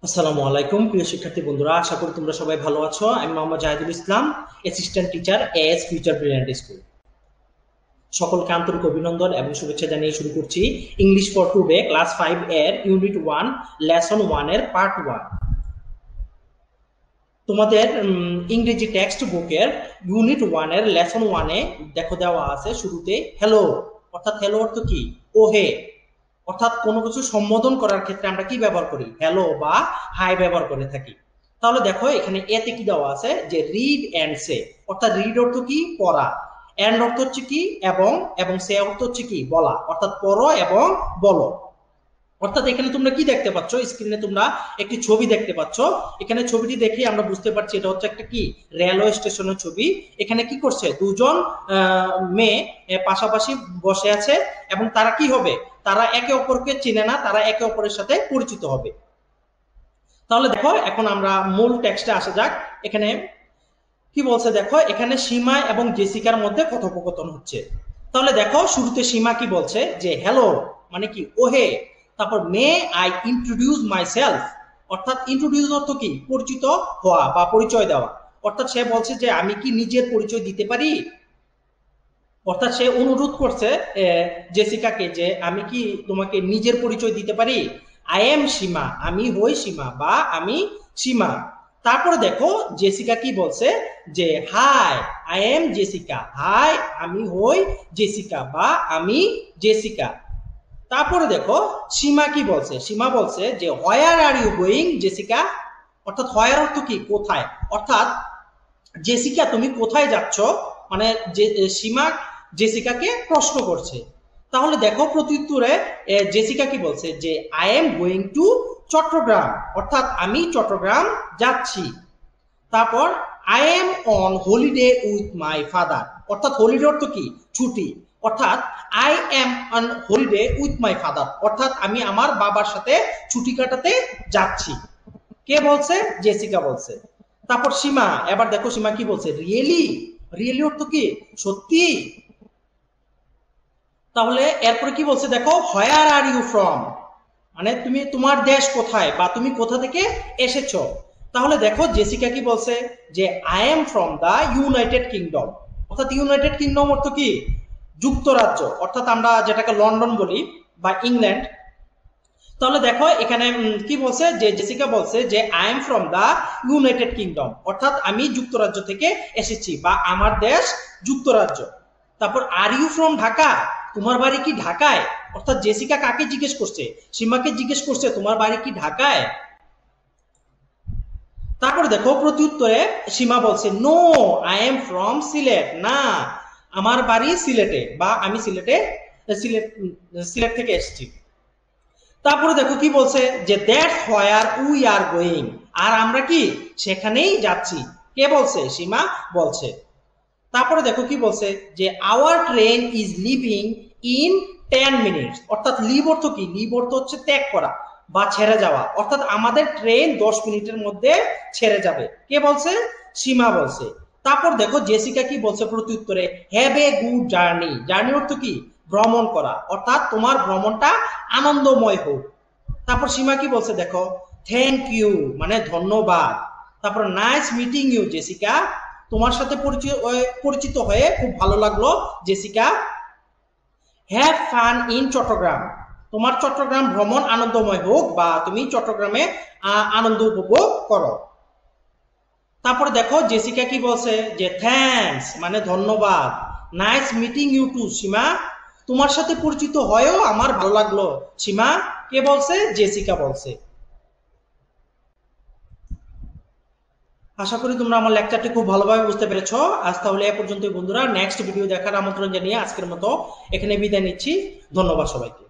আসসালামু আলাইকুম প্রিয় শিক্ষার্থী বন্ধুরা, আশা করি তোমরা সবাই ভালো আছো। আমি Mohammad Zahidul Islam, assistant teacher A S future brilliant school. সকলকে আন্তরিক অভিনন্দন এবং শুভেচ্ছা জানিয়ে শুরু করছি ইংলিশ ফর টুডে ক্লাস 5 এর ইউনিট 1 লেসন 1 এর পার্ট 1। তোমাদের ইংরেজি টেক্সট বুকের ইউনিট 1 এর লেসন 1 এ দেখো দেওয়া আছে শুরুতে হ্যালো, অর্থাৎ হ্যালো অর্থ কি? ওহে। অর্থাৎ কোনো কিছু সম্বোধন করার ক্ষেত্রে আমরা কি ব্যবহার করি? হ্যালো বা হাই ব্যবহার করে থাকি। তাহলে দেখো এখানে এতে কি দেওয়া আছে যে রিড এন্ড সে, অর্থাৎ রিড অর্থ কি? পড়া। এন্ড অর্থ হচ্ছে কি? এবং, এবং সে অর্থ হচ্ছে কি? বলা। অর্থাৎ পড়ো এবং বলো। অর্থাৎ এখানে তোমরা কি দেখতে পাচ্ছ? স্ক্রিনে তোমরা একটি ছবি দেখতে পাচ্ছ। এখানে ছবিটি দেখে আমরা বুঝতে পারছি এটা হচ্ছে একটা কি রেলওয়ে স্টেশনের ছবি। এখানে কি করছে? দুজন মেয়ে পাশাপাশি বসে আছে এবং তারা কি হবে? তারা একে অপরকে চিনে না, তারা একে অপরের সাথে পরিচিত হবে। তাহলে দেখো এখন আমরা মূল টেক্সটে আসা যাক। এখানে কি বলছে দেখো, এখানে সীমা এবং জেসিকার মধ্যে কথোপকথন হচ্ছে। তাহলে দেখো শুরুতে সীমা কি বলছে যে হ্যালো মানে কি? ওহে। তারপর মে আই ইন্ট্রোডিউস মাই সেলফ, অর্থাৎ ইন্ট্রোডিউস অর্থ কি? পরিচিত হওয়া বা পরিচয় দেওয়া। অর্থাৎ সে বলছে যে আমি কি নিজের পরিচয় দিতে পারি? অর্থাৎ সে অনুরোধ করছে জেসিকাকে যে আমি কি তোমাকে নিজের পরিচয় দিতে পারি? আই এম সীমা, আমি হই সীমা বা আমি সীমা। তারপরে দেখো জেসিকা কি বলছে যে hi I am Jessica, hi আমি হই জেসিকা বা আমি জেসিকা। তারপরে দেখো সীমা কি বলছে? সীমা বলছে যে where are you going Jessica, অর্থাৎ হোয়ার অর্থ কি? কোথায়। অর্থাৎ জেসিকা তুমি কোথায় যাচ্ছ, মানে সীমা জেসিকাকে প্রশ্ন করছে। তাহলে দেখো প্রত্যুত্তরে জেসিকা কি বলছে যে I am going to Chittagong, অর্থাৎ আমি চট্টগ্রাম যাচ্ছি। তারপর I am on holiday with my father, অর্থাৎ হলিডে অর্থ কি? ছুটি। অর্থাৎ I am on holiday with my father, অর্থাৎ আমি আমার বাবার সাথে ছুটি কাটাতে যাচ্ছি। কে বলছে? জেসিকা বলছে। তারপর সীমা, এবার দেখো সীমা কি বলছে? রিয়েলি, রিয়েলি অর্থ কি? সত্যি। তাহলে এরপরে কি বলছে দেখো, হোয়ার আর ইউ ফ্রম, মানে তুমি তোমার দেশ কোথায় বা তুমি কোথা থেকে এসেছো। তাহলে দেখো জেসিকা কি বলছে যে I am from the United Kingdom, অর্থাৎ ইউনাইটেড কিংডম অর্থ কি? যুক্তরাজ্য, অর্থাৎ আমরা যেটাকে লন্ডন বলি বা ইংল্যান্ড। তাহলে দেখো এখানে কি বলছে যে জেসিকা বলছে যে I am from the United Kingdom, অর্থাৎ আমি যুক্তরাজ্য থেকে এসেছি বা আমার দেশ যুক্তরাজ্য। তারপর আর ইউ ফ্রম ঢাকা, তোমার বাড়ি কি ঢাকায়? অর্থাৎ জেসিকা কাকে জিজ্ঞেস করছে? সীমাকে জিজ্ঞেস করছে তোমার বাড়ি কি ঢাকায়। তারপরে দেখো প্রত্যুত্তরে সীমা বলছে no I am from Sylhet, না আমার বাড়ি সিলেটে বা আমি সিলেট সিলেট থেকে এসেছি। তারপরে দেখো কি বলছে যে that's where we are going, আর আমরা কি সেখানেই যাচ্ছি। কে বলছে? সীমা বলছে। তারপরে দেখো কি বলছে যে our train is leaving in 10 minutes, অর্থাৎ লিভ অর্থ কি? লিভ অর্থ হচ্ছে ত্যাগ করা বা ছেড়ে যাওয়া, অর্থাৎ আমাদের ট্রেন 10 মিনিটের মধ্যে ছেড়ে যাবে। কে বলছে? সীমা বলছে। তারপর দেখো জেসিকা কি বলছে প্রত্যুত্তরে, have a good journey, journey অর্থ কি? ভ্রমণ করা, অর্থাৎ তোমার ভ্রমণটা আনন্দময় হোক। তারপর সীমা কি বলছে দেখো, থ্যাংক ইউ মানে ধন্যবাদ। তারপর নাইস মিটিং ইউ জেসিকা, তোমার সাথে পরিচিত হয়ে খুব ভালো লাগলো Jessica. Have fun in Chittagong, তোমার চট্টগ্রাম ভ্রমণ আনন্দময় হোক বা তুমি চট্টগ্রামে আনন্দ উপভোগ করো। তারপরে দেখো জেসিকা কি বলছে যে থ্যাঙ্কস মানে ধন্যবাদ। Nice meeting you too Seema, তোমার সাথে পরিচিত হয়েও আমার ভালো লাগলো সীমা। কে বলছে? জেসিকা বলছে। আশা করি তোমরা আমার লেকচারটি খুব ভালোভাবে বুঝতে পেরেছো। আজ তাহলে এ পর্যন্ত বন্ধুরা, নেক্সট ভিডিও দেখার আমন্ত্রণ জানিয়ে আজকের মতো এখানে বিদায় নিচ্ছি। ধন্যবাদ সবাইকে।